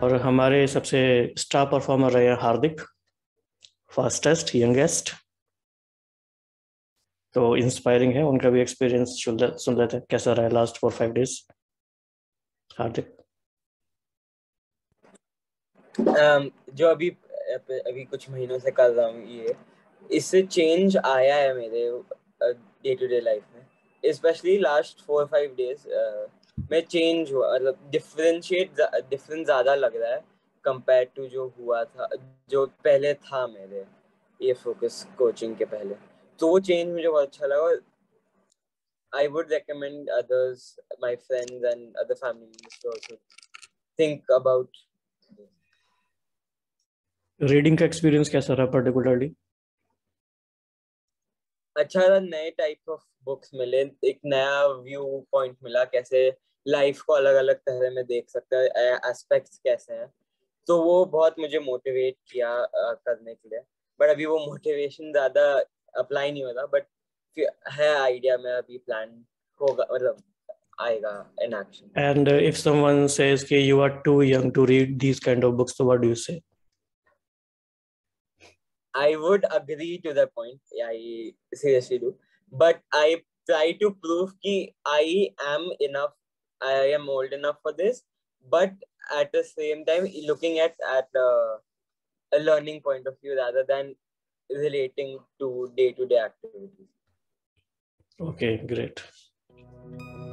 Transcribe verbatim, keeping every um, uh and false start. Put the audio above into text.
और हमारे सबसे स्टार परफॉर्मर रहे हैं हार्दिक, फास्टेस्ट यंगेस्ट, तो इंस्पायरिंग है। उनका भी एक्सपीरियंस सुन लेते हैं, कैसा रहा last four five days. Hardik. um, जो अभी अभी कुछ महीनों से कर रहा हूँ, ये इससे चेंज आया है मेरे डे टू डे लाइफ में। Specially last four five days में चेंज हुआ, मतलब डिफरेंशिएट डिफरेंस ज़्यादा लग रहा है कंपेयर टू जो हुआ था, जो पहले था मेरे ये फोकस कोचिंग के पहले। तो वो चेंज मुझे बहुत अच्छा लगा। I would recommend others, my friends and other family members to also think about this. Reading का एक्सपीरियंस कैसा रहा पर्टिकुलरली? अच्छा था, नए टाइप ऑफ बुक्स मिले, एक नया व्यू पॉइंट मिला, कैसे लाइफ को अलग अलग तरह में देख सकते हैं, एस्पेक्ट्स कैसे हैं। तो वो बहुत मुझे मोटिवेट किया uh, करने के लिए। बट अभी वो मोटिवेशन ज्यादा अप्लाई नहीं होता, बट है आइडिया में, अभी प्लान होगा, मतलब आएगा in action. And uh, if someone says कि you are too young to read these kind of books, so what do you say? I would agree to the point. I seriously do. But I try to prove that I am enough. I am old enough for this. But at the same time, looking at at uh, a learning point of view rather than relating to day to day activities. Okay, great.